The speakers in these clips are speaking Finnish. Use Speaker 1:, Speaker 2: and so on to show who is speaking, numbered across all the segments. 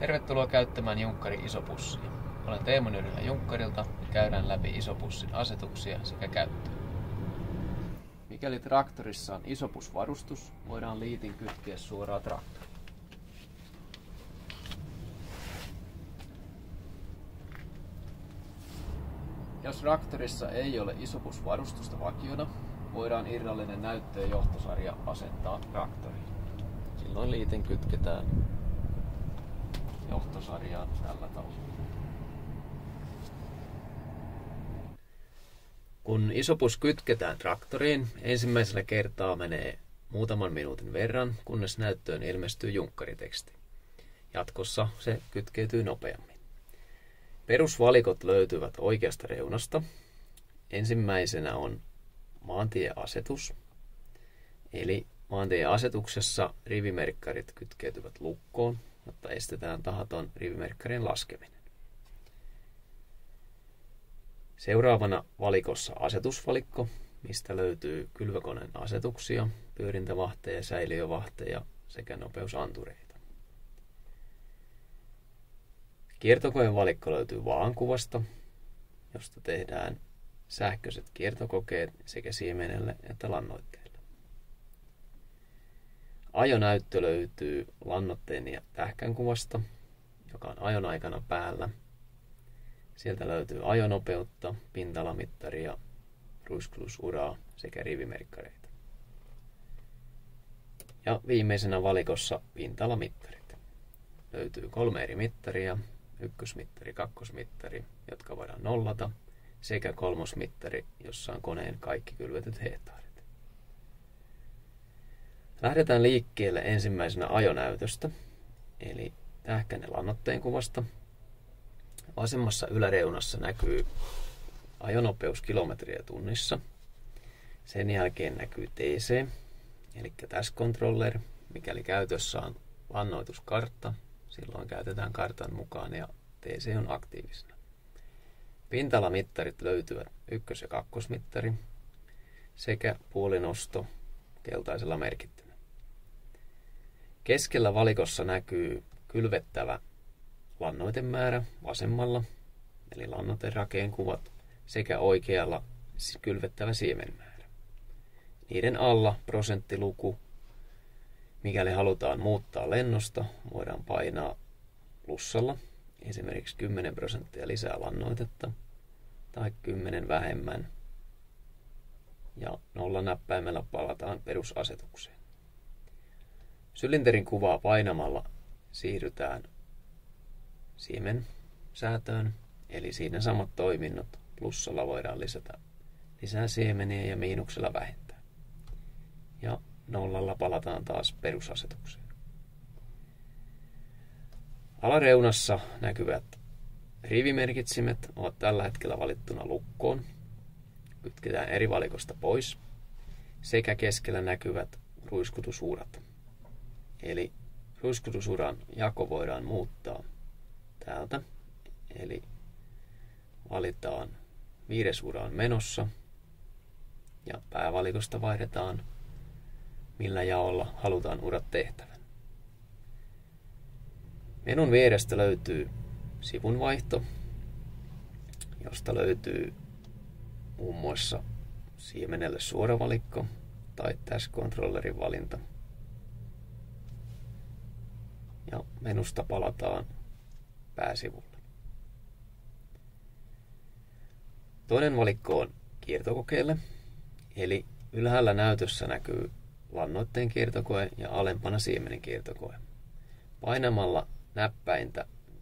Speaker 1: Tervetuloa käyttämään Junkkari isopussia. Olen Teemu Nyrylä Junkkarilta ja käydään läpi isopussin asetuksia sekä käyttöä. Mikäli traktorissa on isopussvarustus, voidaan liitin kytkeä suoraan traktoriin. Jos traktorissa ei ole isopussvarustusta vakiona, voidaan irrallinen näyttö- ja johtosarja asentaa traktoriin. Silloin liitin kytketään johtosarjaan tällä tavalla. Kun isopus kytketään traktoriin, ensimmäisellä kertaa menee muutaman minuutin verran, kunnes näyttöön ilmestyy junkkariteksti. Jatkossa se kytkeytyy nopeammin. Perusvalikot löytyvät oikeasta reunasta. Ensimmäisenä on maantieasetus, eli maantieasetuksessa rivimerkkarit kytkeytyvät lukkoon, jotta estetään tahaton rivimerkkarien laskeminen. Seuraavana valikossa asetusvalikko, mistä löytyy kylvökoneen asetuksia, pyörintävahteja, säiliövahteja sekä nopeusantureita. Kiertokoneen valikko löytyy vaankuvasta, josta tehdään sähköiset kiertokokeet sekä siemenelle että lannoitteelle. Ajonäyttö löytyy lannoitteen ja tähkän kuvasta, joka on ajon aikana päällä. Sieltä löytyy ajonopeutta, pinta-alamittaria, ruiskutusuraa sekä rivimerkkareita. Ja viimeisenä valikossa pinta-alamittarit. Löytyy 3 eri mittaria, ykkösmittari, kakkosmittari, jotka voidaan nollata, sekä kolmosmittari, jossa on koneen kaikki kylvetyt hehtaarit. Lähdetään liikkeelle ensimmäisenä ajonäytöstä, eli tähkäinen lannoitteen kuvasta. Vasemmassa yläreunassa näkyy ajonopeus kilometriä tunnissa. Sen jälkeen näkyy TC, eli Task Controller, mikäli käytössä on lannoituskartta. Silloin käytetään kartan mukaan ja TC on aktiivisena. Pinta-alamittarit löytyvät ykkös- ja kakkosmittari sekä puolinosto keltaisella merkittynä. Keskellä valikossa näkyy kylvettävä lannoitemäärä vasemmalla, eli lannoiterakeen kuvat, sekä oikealla kylvettävä siemenmäärä. Niiden alla prosenttiluku. Mikäli halutaan muuttaa lennosta, voidaan painaa plussalla, esimerkiksi 10% lisää lannoitetta tai 10 vähemmän, ja 0 näppäimellä palataan perusasetukseen. Sylinterin kuvaa painamalla siirrytään siemensäätöön, eli siinä samat toiminnot. Plussalla voidaan lisätä lisää siemeniä ja miinuksella vähentää. Ja 0 palataan taas perusasetukseen. Alareunassa näkyvät rivimerkitsimet ovat tällä hetkellä valittuna lukkoon. Kytketään eri valikosta pois. Sekä keskellä näkyvät ruiskutusurat. Eli ruiskutusuran jako voidaan muuttaa täältä. Eli valitaan 5. ura on menossa ja päävalikosta vaihdetaan, millä jaolla halutaan urat tehtävän. Menun vierestä löytyy sivunvaihto, josta löytyy muun muassa siemenelle suora valikko tai Task Controllerin valinta. Ja menusta palataan pääsivulle. Toinen valikko on kiertokokeelle, eli ylhäällä näytössä näkyy lannoitteen kiertokoe ja alempana siemenen kiertokoe. Painamalla näppäintä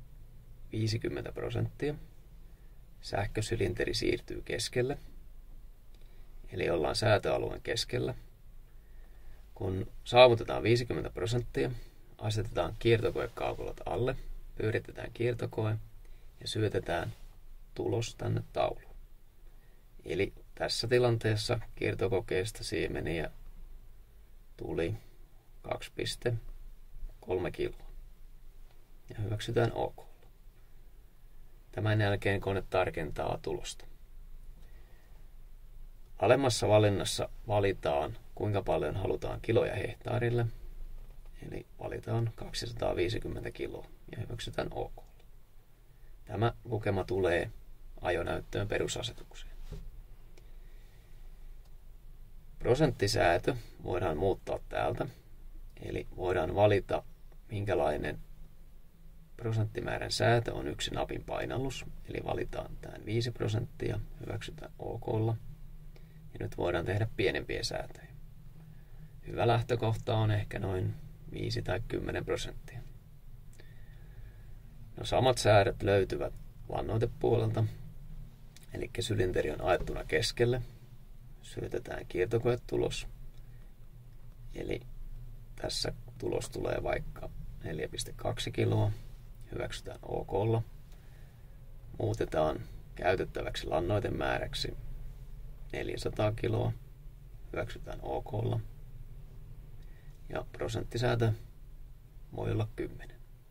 Speaker 1: 50% sähkösylinteri siirtyy keskelle, eli ollaan säätöalueen keskellä. Kun saavutetaan 50%, asetetaan kiertokoekaukolot alle, pyöritetään kiertokoe ja syötetään tulos tänne tauluun. Eli tässä tilanteessa kiertokokeesta siemeniä tuli 2,3 kiloa ja hyväksytään OK. Tämän jälkeen kone tarkentaa tulosta. Alemmassa valinnassa valitaan, kuinka paljon halutaan kiloja hehtaarille, eli valitaan 250 kiloa ja hyväksytään OK. Tämä lukema tulee ajonäyttöön perusasetukseen. Prosenttisäätö voidaan muuttaa täältä, eli voidaan valita minkälainen prosenttimäärän säätö on yksi napin painallus, eli valitaan tähän 5%, hyväksytään OK. Ja nyt voidaan tehdä pienempiä säätöjä. Hyvä lähtökohta on ehkä noin 5 tai 10%. No, samat säädöt löytyvät lannoitepuolelta, eli sylinteri on ajettuna keskelle, syötetään kiertokoetulos, eli tässä tulos tulee vaikka 4,2 kiloa, hyväksytään OK. Muutetaan käytettäväksi lannoitemääräksi 400 kiloa, hyväksytään OK. Ja prosenttisäätö voi olla 10.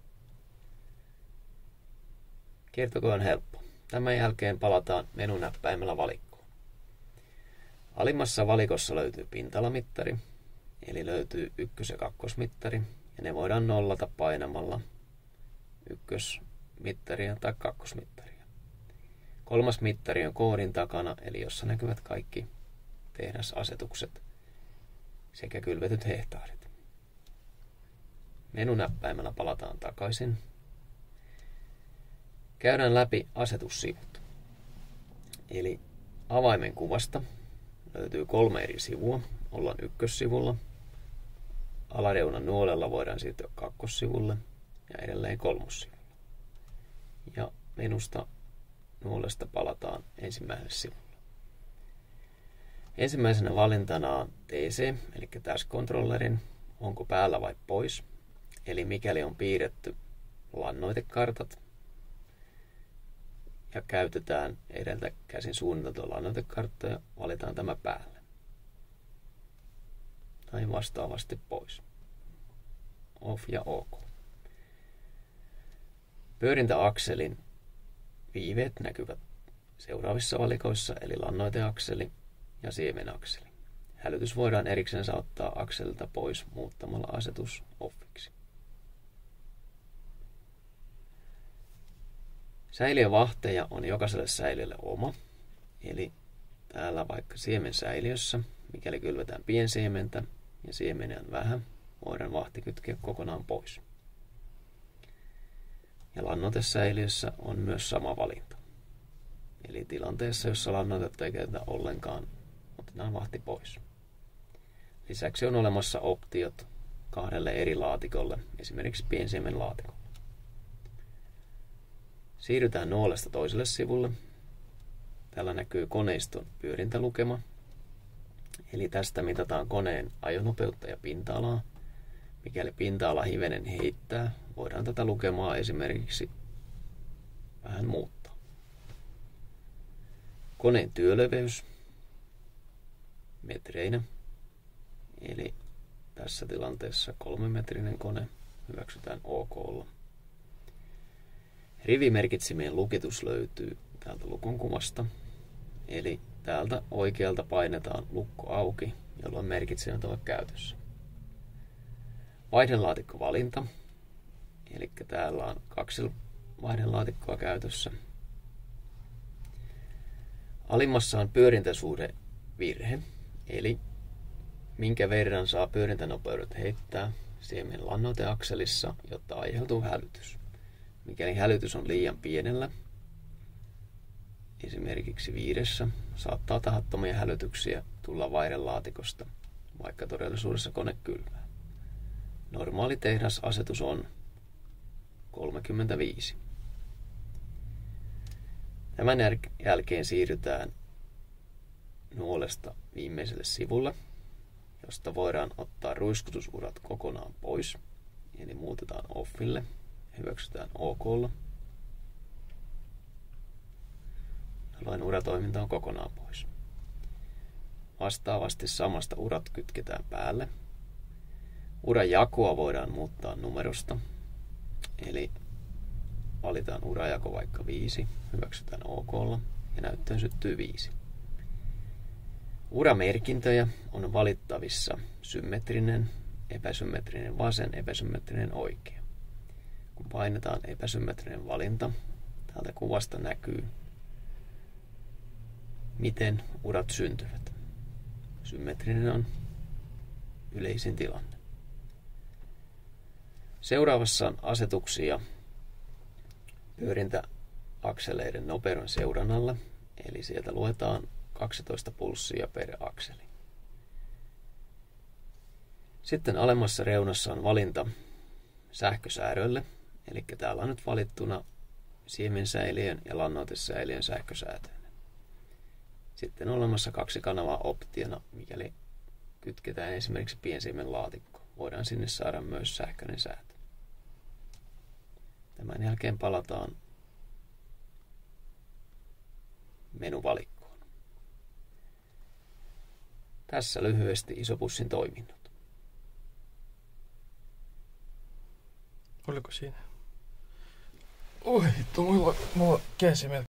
Speaker 1: Kiertokoe on helppo. Tämän jälkeen palataan menunäppäimellä valikkoon. Alimmassa valikossa löytyy pinta-alamittari, eli löytyy ykkös- ja kakkosmittari, ja ne voidaan nollata painamalla ykkösmittaria tai kakkosmittaria. Kolmas mittari on koodin takana, eli jossa näkyvät kaikki tehdasasetukset sekä kylvetyt hehtaarit. Menunäppäimellä palataan takaisin. Käydään läpi asetussivut. Eli avaimen kuvasta löytyy 3 eri sivua. Ollaan ykkössivulla. Alareunan nuolella voidaan siirtyä kakkossivulle ja edelleen kolmossivulle. Ja menusta nuolesta palataan ensimmäiselle sivulle. Ensimmäisenä valintana on TC, eli Task Controllerin, onko päällä vai pois. Eli mikäli on piirretty lannoitekartat ja käytetään edeltä käsin suunniteltua lannoitekarttoja, valitaan tämä päälle. Tai vastaavasti pois. Off ja OK. Pyörintäakselin viiveet näkyvät seuraavissa valikoissa, eli lannoiteakseli ja siemenakseli. Hälytys voidaan erikseen ottaa akselilta pois muuttamalla asetus offiksi. Säiliövahteja on jokaiselle säiliölle oma, eli täällä vaikka siemensäiliössä, mikäli kylvetään piensiementä ja siemeniä on vähän, voidaan vahti kytkeä kokonaan pois. Ja lannoitesäiliössä on myös sama valinta. Eli tilanteessa, jossa lannoitetta ei käytetä ollenkaan, otetaan vahti pois. Lisäksi on olemassa optiot 2 eri laatikolle, esimerkiksi piensiemen laatikolle. Siirrytään nuolesta toiselle sivulle. Täällä näkyy koneiston pyörintälukema. Eli tästä mitataan koneen ajonopeutta ja pinta-alaa. Mikäli pinta-ala hivenen heittää, voidaan tätä lukemaa esimerkiksi vähän muuttaa. Koneen työleveys metreinä. Eli tässä tilanteessa 3-metrinen kone hyväksytään OK. Rivimerkitsimien lukitus löytyy täältä lukon kuvasta. Eli täältä oikealta painetaan lukko auki, jolloin merkitsijät ovat käytössä. Vaihdelaatikkovalinta. Eli täällä on 2 vaihdelaatikkoa käytössä. Alimmassa on pyörintäsuhdevirhe, eli minkä verran saa pyörintänopeudet heittää siemen lannoiteakselissa, jotta aiheutuu hälytys. Mikäli hälytys on liian pienellä, esimerkiksi 5, saattaa tahattomia hälytyksiä tulla vaihdelaatikosta, vaikka todellisuudessa kone kylvää. Normaali tehdasasetus on 35. Tämän jälkeen siirrytään nuolesta viimeiselle sivulle, josta voidaan ottaa ruiskutusurat kokonaan pois, eli muutetaan offille, hyväksytään OK. Jolloin uratoiminta on kokonaan pois. Vastaavasti samasta urat kytketään päälle. Uran jakoa voidaan muuttaa numerosta, eli valitaan urajako vaikka 5, hyväksytään OK ja näyttöön syttyy 5. Uramerkintöjä on valittavissa symmetrinen epäsymmetrinen vasen, epäsymmetrinen oikea. Kun painetaan epäsymmetrinen valinta, täältä kuvasta näkyy, miten urat syntyvät. Symmetrinen on yleisin tilanne. Seuraavassa on asetuksia pyörintäakseleiden nopeuden seurannalla, eli sieltä luetaan 12 pulssia per akseli. Sitten alemmassa reunassa on valinta sähkösäädölle, eli täällä on nyt valittuna siemensäiliön ja lannoitesäiliön sähkösäätöinen. Sitten on olemassa 2 kanavaa optiona, mikäli kytketään esimerkiksi piensiemenlaatikko. Voidaan sinne saada myös sähköinen säätö. Tämän jälkeen palataan menuvalikkoon. Tässä lyhyesti isopussin toiminnot.
Speaker 2: Oliko siinä? Oi, mulla käsi